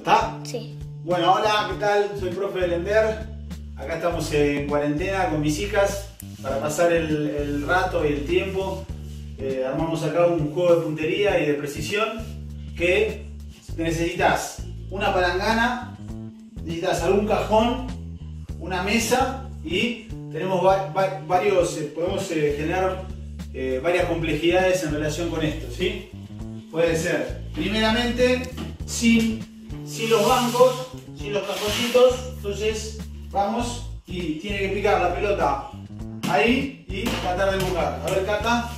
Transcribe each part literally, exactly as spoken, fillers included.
¿Está? Sí. Bueno, hola, ¿qué tal? Soy el profe Belender. Acá estamos en cuarentena con mis hijas para pasar el, el rato y el tiempo. Eh, armamos acá un juego de puntería y de precisión que necesitas una palangana, necesitas algún cajón, una mesa y tenemos va, va, varios, eh, podemos eh, generar eh, varias complejidades en relación con esto, ¿sí? Puede ser, primeramente, sin, sin los bancos, sin los cajoncitos, entonces vamos y tiene que picar la pelota ahí y tratar de empujar. A ver, Cata.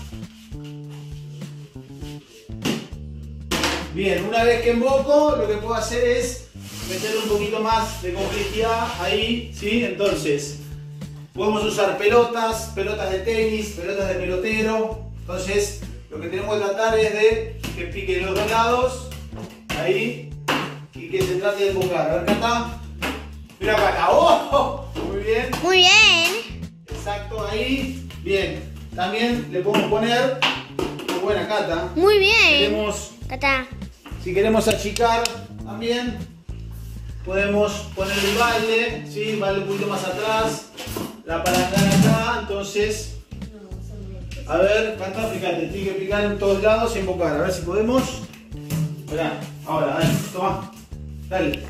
Bien, una vez que emboco, lo que puedo hacer es meterle un poquito más de complejidad ahí, ¿sí? Entonces, podemos usar pelotas, pelotas de tenis, pelotas de pelotero. Entonces, lo que tenemos que tratar es de que pique los dos lados, ahí, y que se trate de empujar. A ver, Cata. Mira para acá. ¡Oh! Muy bien. Muy bien. Exacto, ahí. Bien. También le podemos poner, muy buena, Cata. Muy bien. Queremos, Cata. si queremos achicar también, podemos poner el balde, ¿sí? El balde un poquito más atrás, la palangana acá, entonces, a ver, Cata, fíjate, tiene que picar en todos lados y embocar, a ver si podemos. Esperá, ahora, dale, toma, dale.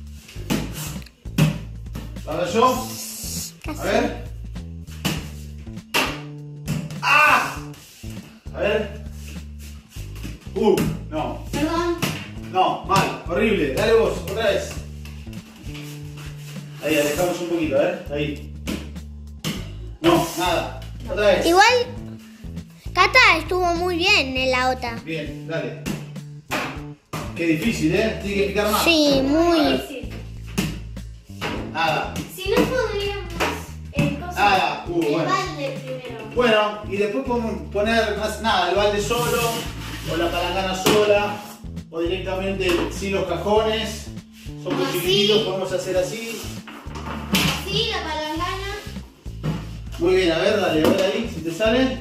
Ahora yo, a ver. ¡Ah! A ver. Uh, no. Perdón. No, mal, horrible. Dale vos, otra vez. Ahí, alejamos un poquito, a ver, ahí. No, nada. Otra vez. Igual, Cata estuvo muy bien en la otra. Bien, dale. Qué difícil, ¿eh? Tiene que picar más. Sí, muy. A ver. Nada. Si no podríamos eh, cosas, Nada. Uh, el bueno. balde primero. Bueno, y después podemos poner más nada, el balde solo, o la palangana sola, o directamente sin los cajones. Son muy Así. chiquititos, podemos hacer así. Así, la palangana. Muy bien, a ver, dale, a ver ahí, si te sale.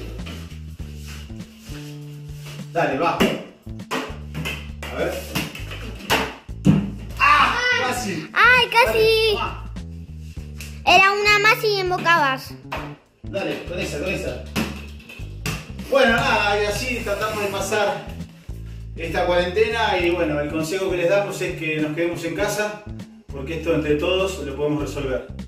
Dale, va. A ver. ¡Ah! Casi. ¡Ay, casi! Dale, toma. Era una más y embocabas. Dale, con esa, con esa. Bueno, nada, y así tratamos de pasar esta cuarentena y bueno, el consejo que les damos es que nos quedemos en casa porque esto entre todos lo podemos resolver.